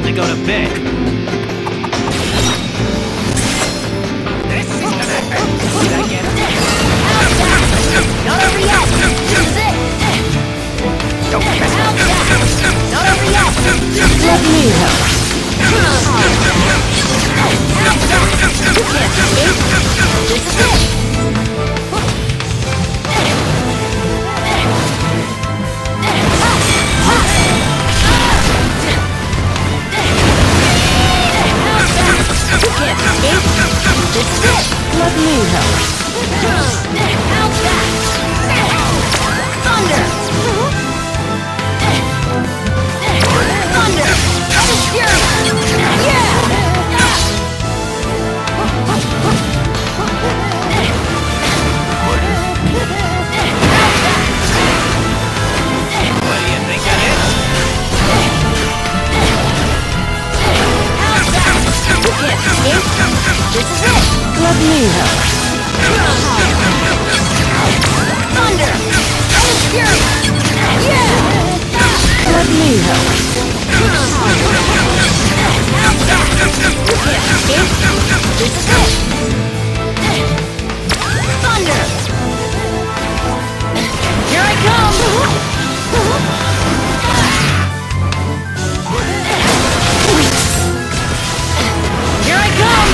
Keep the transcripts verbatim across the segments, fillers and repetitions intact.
to go to bed. This is gonna hurt. Did I get it? Not over yet! This is it! Don't mess Out with back! Not over yet! Let me help. Out back! You can't escape! This is it! You can't escape! This is it! Let me help. Out back! Thunder! Thunder! Fury! Yeah! What do you think of this? Out back! You can't escape! This is it! Let me help. Thunder! Fury! Yeah! Let me help. Out back! You can't escape! This is it! Thunder! Here I come! Here I come!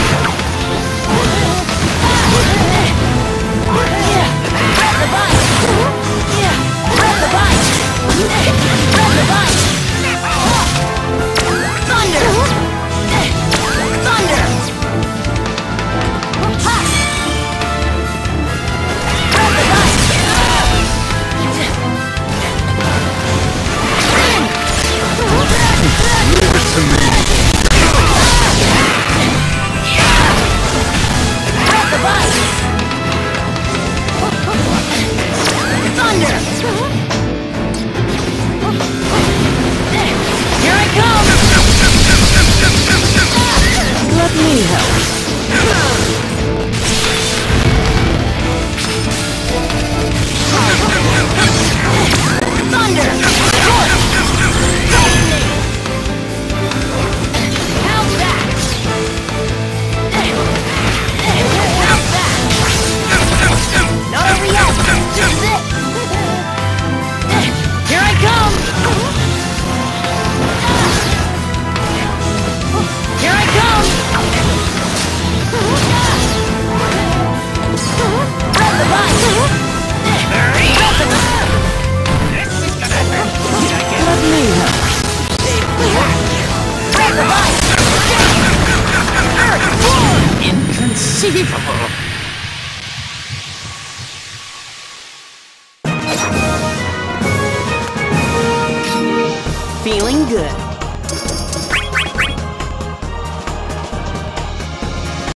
Yeah! Grab the bite! Yeah! Grab the bite! Grab the bite! Thunder! Thunder! Ha! Grab the bite! Leave it to me. Grab the bite! Thunder! Here I come! Let me help. Thunder! Out back! Out back! Not over yet! This is it! Here I come! Here I come! Grab the bite! Hurry! Grab the bite! This is gonna hurt. Did I get Let me help. Grab the bite! it? Inconceivable! Feeling good.